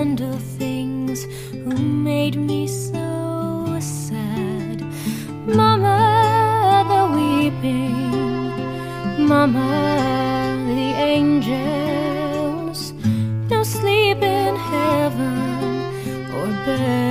handle things, who made me so sad. Mama, the weeping, Mama, the angels, no sleep in heaven or bed.